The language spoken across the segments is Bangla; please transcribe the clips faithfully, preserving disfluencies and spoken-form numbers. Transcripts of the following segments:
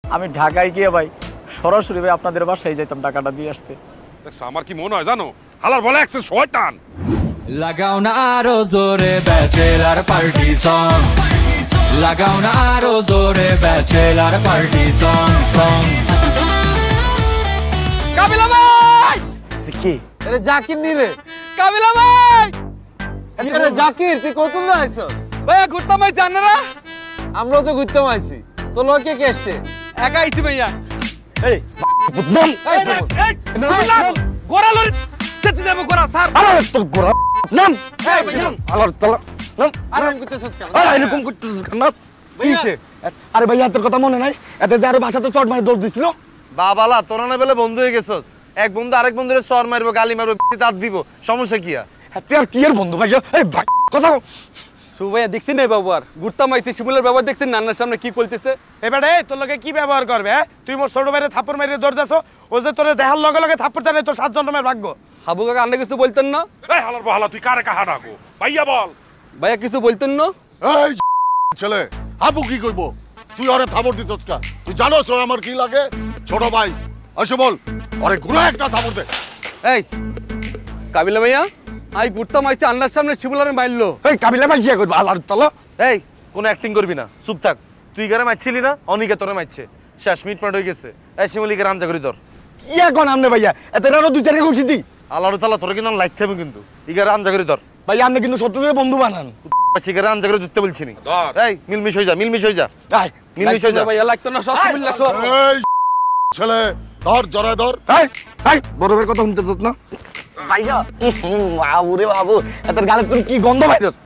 আমি ঢাকায় গিয়ে ভাই সরাসরি ভাই আপনাদের বাসায় যাইতাম টাকাটা দিয়ে আসতে। দেখছো আমার কি মনে হয় জানো, হালার বলে একশো শয়তান। লাগাও না আরো জোরে ব্যাচেলার পার্টি সং, লাগাও না আরো জোরে bachelor party song song. Kabila ভাই! কি? আরে জাকির নি রে। কাবিলা ভাই! আরে জাকির তুই কতদূর না আইছস? ভাইয়া ঘুরতাম আইছি আপনারা? আমরাও তো ঘুরতাম আইছি। তো লোক কে কে আসছে? একা আইছি ভাইয়া। এই বুদনাম এই এই গোরা লরি চেতে যাবো গোরা স্যার। আরে তোর গোরা নাম। এই ভাইয়া আলার তালা নাম। আরাম করতেছস কেন? আরে এরকম করতেছিস কেন? কিছে? আরে ভাইয়া তোর কথা মনে নাই? এতে যে আরে ভাষাতে চট মারে দৌড় দিছিল? বাবালা তোরা না বেলে বন্ধু হয়ে গেছস। এক বন্ধু আরেক বন্ধুরে চর মারবো, গালি মারবো, দাঁত দিব, সমস্যা কি? তুই আর কি এর বন্ধু ভাইয়া? এই ভাই কথা সুভাইয়া দেখছি না বাবু আর ঘুরতাম আইছি শিমুলের ব্যবহার দেখছেন নান্নার সামনে কি করতেছে। এবারে তোর লগে কি ব্যবহার করবে? তুই মোর ছোট ভাইরে থাপ্পড় মারিয়ে দৌড় দাস, ও যে তোরে দেখার লগে লগে থাপ্পড় দেয় তোর সাত জন্মের ভাগ্য। হাবু কাকা আন্না কিছু বলতেন না? এই হালার বহালা তুই কারে কাহা ডাকো? ভাইয়া বল। ভাইয়া কিছু বলতেন না? এই ছেলে হাবু কি কইব? তুই ওরে থাপড় দিছস কা? তুই জানোস ও আমার কি লাগে? ছোট ভাই আসে বল ওরে ঘুরে একটা থাপড় দে। এই কাবিলা ভাইয়া আই ঘুরতাম আইছি আন্নার সামনে শিমুলারে মারলো। এই কাবিলা ভাই কি করব? আলার তালা। এই কোনো অ্যাক্টিং করবি না, চুপ থাক। তুই গারে মারছিলি না, অনিকে তোরে মারছে। শেষ মিট মিনিট হয়ে গেছে। এই শিমুলিকে রামজা করি তোর। কি এখন আমনে ভাইয়া? এতে আরো দুই চারটা খুশি দি। আল্লাহর তাআলা তোরে কিন্তু লাইতে হবে কিন্তু। ইগা রামজা করি তোর। ভাই আপনি কিন্তু শত্রুদের বন্ধু বানান। শিকারে রামজা করে ধরতে বলছি নি। এই মিলমিশ হয়ে যা, মিলমিশ হয়ে যা। আয় মিলমিশ হয়ে যা। ভাইয়া লাগতো না সব শিমুল্লা সব। এই ছেলে ধর জড়ায় ধর। এই এই বড়বের কথা শুনতেছস না? ভাইয়া বাবু রে বাবু এত গালে তোর কি গন্ধ ভাই তোর?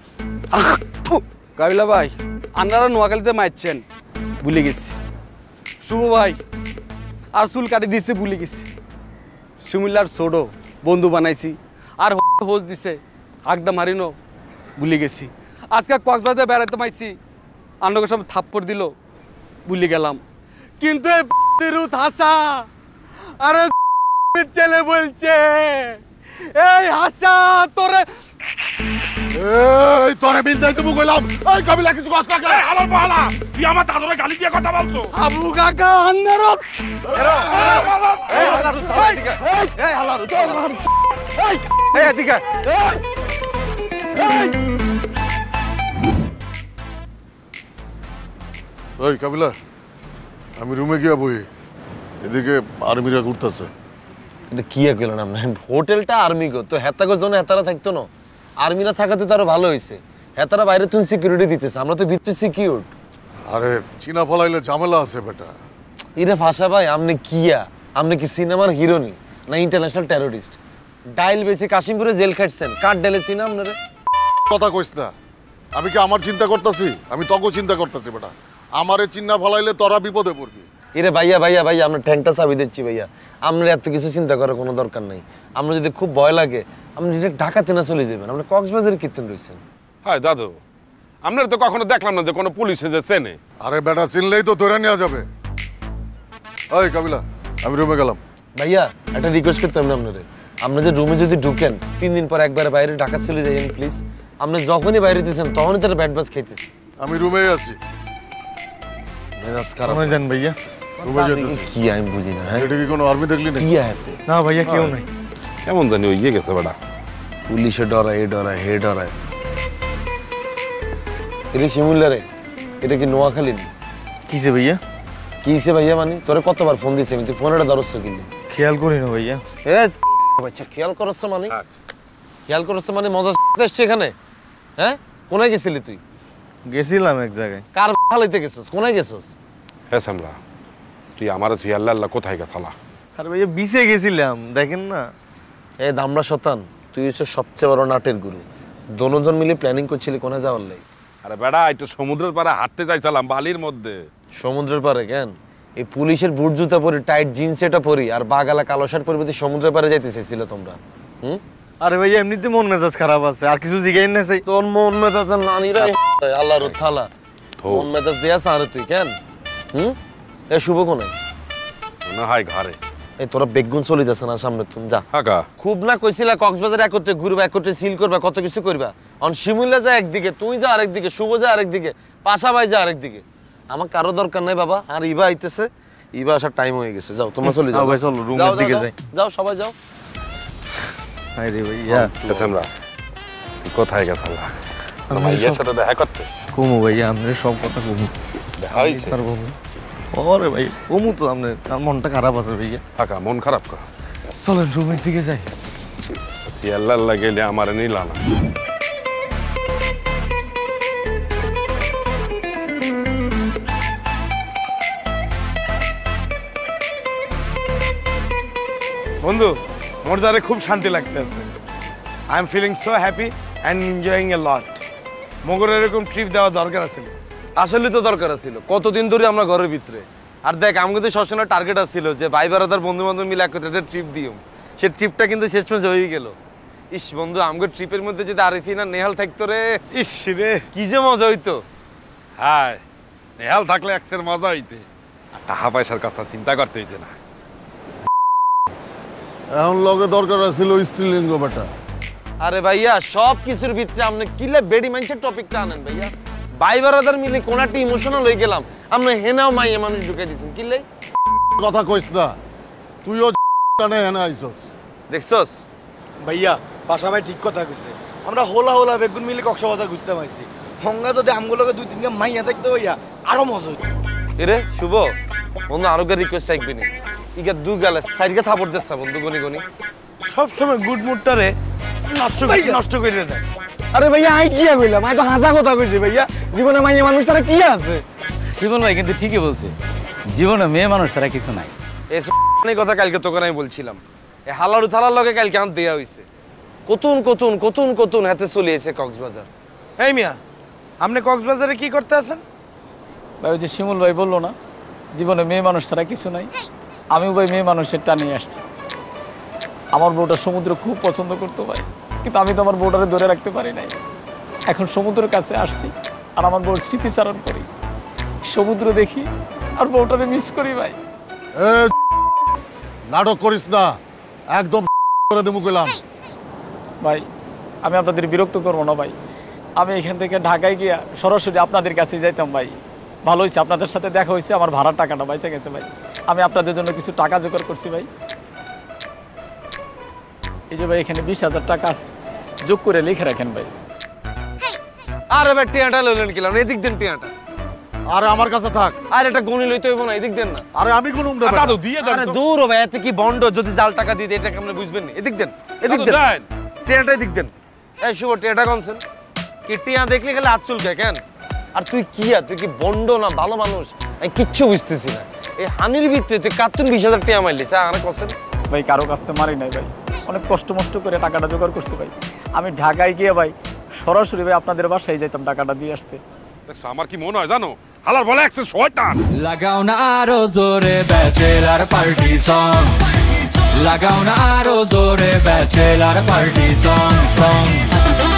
কাবিলা ভাই আন্নারা নোয়াখালীতে মারছেন ভুলে গেছি। শুভ ভাই আর চুল কাটি দিছে ভুলে গেছি। শিমুল্লার ছোট বন্ধু বানাইছি আর হোস দিছে আগদা মারিনো ভুলে গেছি। আজকে কক্সবাজারে বেড়াতে মাইছি আন্নকে সব থাপ্পড় দিল ভুলে গেলাম। কিন্তু রুত হাসা আরে ছেলে বলছে এই হাসা তোরে এই তোরে বিন্দাই দেবো কইলাম। এই কাবিলা কিছু কষ্ট কাকে? হালার বহালা তুই আমার দাদুরে গালি দিয়ে কথা বলছো? আবু কাকা আন্নার এই হালার তাআলা এদিকে। এই হালার তাআলা। এই এই এদিকে। এই কাবিলা আমি রুমে গিয়া বই, এদিকে আর্মিরা ঘুরতেছে। এটা কি কইলেন আপনি? হোটেলটা আর্মি গো, তো হেতাগো জন্য হেতারা থাকতো না। আর্মিরা থাকাতে তো আরো ভালো হইছে। হেতারা বাইরে তুমি সিকিউরিটি দিতেছে, আমরা তো ভিতরে সিকিউর। আরে চীনা ফলাইলে ঝামেলা আছে বেটা। ইরে ভাষা ভাই আপনি কিয়া? আপনি কি সিনেমার হিরোনি না ইন্টারন্যাশনাল টেররিস্ট? ডাইল বেশি কাশিমপুরে জেল খাটছেন, কাট ডেলে চিনা আপনারে? কথা কইস না। আমি কি আমার চিন্তা করতেছি? আমি তগো চিন্তা করতেছি বেটা। আমারে চিন্না ফলাইলে তোরা বিপদে পড়বি। ইরে ভাইয়া ভাইয়া ভাইয়া আমরা ঠ্যাংটা চাবি দিচ্ছি ভাইয়া। আপনার এত কিছু চিন্তা করার কোনো দরকার নাই। আমরা যদি খুব ভয় লাগে আপনি ডিরেক্ট ঢাকাতে না চলে যাবেন। আপনি কক্সবাজারে কীর্তন রয়েছেন। হ্যাঁ দাদু আপনার তো কখনো দেখলাম না যে কোনো পুলিশে যে চেনে। আরে বেটা চিনলেই তো ধরে নেওয়া যাবে। এই কাবিলা আমি রুমে গেলাম। ভাইয়া একটা রিকোয়েস্ট করতাম না আপনারে, আপনি যে রুমে যদি ঢুকেন তিন দিন পর একবার বাইরে ঢাকা চলে যাইয়েন প্লিজ। আপনি যখনই বাইরে দিয়েছেন তখনই তার ব্যাড বাস খাইতেছি। আমি রুমেই আছি। মেজাজ খারাপ জান ভাইয়া রুমে যেতেছি। কি আমি বুঝি না। হ্যাঁ এটা কি কোনো আর্মি দেখলি না? কি আয়াতে না ভাইয়া কেউ নাই। কেমন জানি ওই ইয়ে গেছে বেটা। পুলিশে ডরায়, এ ডরায়, হে ডরায়। এটা শিমুল্লা রে, এটা কি নোয়াখালী? কিসে ভাইয়া? কিসে ভাইয়া মানে তোরে কতবার ফোন দিছে আমি, তুই ফোনটা ধরছ কিনলে? খেয়াল করি না ভাইয়া। এ বাচ্চা খেয়াল করছ মানে? খেয়াল করছ মানে মজা আসছে এখানে? হ্যাঁ কোনায় গেছিলি তুই? গেছিলাম এক জায়গায়। কার ফালাইতে গেছস? কোনায় গেছস? হ্যাঁ সামরা তুই আমারে তুই আল্লাহ আল্লাহ কোথায় গেছালা? আরে ভাইয়া বিচে গেছিলাম দেখেন না। এ দামড়া শতান, তুই হচ্ছে সবচেয়ে বড় নাটের গুরু। দোনোজন মিলে প্ল্যানিং করছিলি কোনায় যাওয়ার লাই। আরে বেড়া একটু সমুদ্রের পাড়ে হাঁটতে চাইছিলাম বালির মধ্যে। সমুদ্রের পাড়ে কেন? এই পুলিশের বুট জুতা পরি, টাইট জিন্স এটা পরি আর বাগালা কালো শার্ট পরি সমুদ্রের পাড়ে যাইতে চাইছিল তোমরা? হুম আরে ভাইয়া এমনিতে মন মেজাজ খারাপ আছে, আর কিছু জিগাই না চাই। তোর মন মেজাজ নানিরা আল্লাহর থালা মন মেজাজ দিয়া সারে তুই কেন? হুম এ শুভ কোনায়? না হয় ঘরে। এই তোরা বেগুন চলে যাচ্ছে না সামনে, তুমি যা। হাকা খুব না কইছিলা কক্সবাজার একত্রে ঘুরবা, একত্রে সিল করবা, কত কিছু করবা। অন শিমুল্লা যা একদিকে, তুই যা আরেকদিকে, শুভ যা আরেকদিকে, পাশা ভাই যা আরেকদিকে। আমার কারো দরকার নাই বাবা। আর ইবা আইতেছে, ইবা আসার টাইম হয়ে গেছে। যাও তোমরা চলে যাও। ভাই চলো যাও, রুমের যাও, দিকে যাও, যাই। যাও সবাই যাও। আরে ভাইয়া আমরা তুই কোথায় গেছ ভাইয়ের সাথে দেখা করতে? কমু ভাইয়া, আপনার সব কথা কমু। দেখা হয়েছে? ওরে ভাই কমু তো, আপনার আমার মনটা খারাপ আছে ভাইয়া। ফাঁকা মন খারাপ কর। চলেন রুমের দিকে যাই। তুই আল্লাহ আল্লাহ গেলে আমার নিলা না। বন্ধু মোর দ্বারে খুব শান্তি লাগতেছে। I am feeling so happy and enjoying a lot. মগর এরকম ট্রিপ দেওয়া দরকার আছে। আসলে তো দরকার ছিল, কতদিন ধরে আমরা ঘরের ভিতরে। আর দেখ আমাকে তো সবসময় টার্গেট আসছিল যে ভাই বারাদার বন্ধু বান্ধব মিলে একটা ট্রিপ দিও। সে ট্রিপটা কিন্তু শেষমেশ হয়ে গেল। ইস বন্ধু, আমাকে ট্রিপের মধ্যে যদি আরিফিন আর নেহাল থাকতো রে, ইস রে কি যে মজা হইতো। হায়, নেহাল থাকলে একসের মজা হইতে, আর টাকা পয়সার কথা চিন্তা করতে হইতে না। এখন লগে দরকার ছিল স্ত্রীলিঙ্গ বেটা। আরে ভাইয়া সব কিছুর ভিতরে আপনি কিলে বেডি মাইন্ডসেট টপিকটা আনেন ভাইয়া। ভাই বারাদার মিলে কোন একটা ইমোশনাল হয়ে গেলাম, আপনি হেনাও মাইয়া মানুষ ঢুকে দিয়েছেন কিলে। কথা কইস না, তুইও কানে এনে আইছস। দেখছস ভাইয়া বাসা ভাই ঠিক কথা কইছে। আমরা হোলা হোলা বেগুন মিলে কক্সবাজার ঘুরতে পাইছি। হঙ্গা যদি আমগুলোকে দুই তিনটা মাইয়া থাকতো ভাইয়া আরো মজা হইতো। এরে শুভ বন্ধু, আরোগ্য রিকোয়েস্ট রাখবি না। ইগা দু গালে সাইডকে থাপড় দিচ্ছে বন্ধু গনি গনি। সব সময় গুড মুডটারে নষ্ট করে নষ্ট করে দেয়। আরে ভাইয়া আই কি কইলাম, আই তো হাজা কথা কইছি ভাইয়া। জীবনে মাইয়া মানুষ তারা কি আছে? শিবন ভাই কিন্তু ঠিকই বলছে, জীবনে মেয়ে মানুষ ছাড়া কিছু নাই। এই কথা কালকে তোকে আমি বলছিলাম। এই হালারু থালার লগে কালকে আমার দেয়া হইছে। কতুন কতুন কতুন কতুন হাতে চলে এসে কক্সবাজার। এই মিয়া, আপনি কক্সবাজারে কি করতে আছেন? ভাই ওই যে শিমুল ভাই বললো না, জীবনে মেয়ে মানুষ ছাড়া কিছু নাই। আমিও ভাই মেয়ে মানুষের টানে আসছি। আমার বউটা সমুদ্র খুব পছন্দ করতো ভাই, কিন্তু আমি তো আমার বউটারে ধরে রাখতে পারি নাই। এখন সমুদ্রের কাছে আসছি আর আমার বউর স্মৃতিচারণ করি, সমুদ্র দেখি আর বউটারে মিস করি ভাই। এ নাটক করিস না, একদম করে দেবো কইলাম। ভাই আমি আপনাদের বিরক্ত করবো না ভাই, আমি এখান থেকে ঢাকায় গিয়া সরাসরি আপনাদের কাছে যাইতাম ভাই। ভালো হয়েছে আপনাদের সাথে দেখা হয়েছে, আমার ভাড়ার টাকাটা বাইচে গেছে ভাই। আমি আপনাদের জন্য কিছু টাকা জোগাড় করছি ভাই। এই যে ভাই এখানে বিশ হাজার টাকা আছে, যোগ করে লিখে রাখেন ভাই। আরে ভাই টিয়াটা লইলেন কিলাম, এদিক দেন টিয়াটা। আরে আমার কাছে থাক। আর এটা গনি লইতে হইব না, এদিক দেন না। আরে আমি কোন দাদু দিয়ে দেন আরে তো। দূর ভাই, এতে কি বন্ড যদি জাল টাকা দিয়ে দেয় এটা কেমনে বুঝবেন না। এদিক দেন, এদিক দাদু দেন দেন। টিয়াটা এদিক দেন। এই শুভ টিয়াটা কনছেন কি? টিয়া দেখলে খালি হাত চুলকায় কেন? আর তুই কি আর তুই কি বন্ড না ভালো মানুষ? আমি কিচ্ছু বুঝতেছি না। এই হানির ভিতরে তুই কাতুন বিশ হাজার টিয়া মারলিস, আর কছেন ভাই কারো কাছ থেকে মারি নাই ভাই, অনেক কষ্ট মষ্ট করে টাকাটা জোগাড় করছি ভাই। আমি ঢাকায় গিয়ে ভাই সরাসরি ভাই আপনাদের বাসায় যাইতাম টাকাটা দিয়ে আসতে। দেখছো আমার কি মনে হয় জানো, হালার বলে একসের শয়তান। লাগাও না আরো জোরে ব্যাচেলার পার্টি সং, লাগাও না আরো জোরে ব্যাচেলার পার্টি সং সং।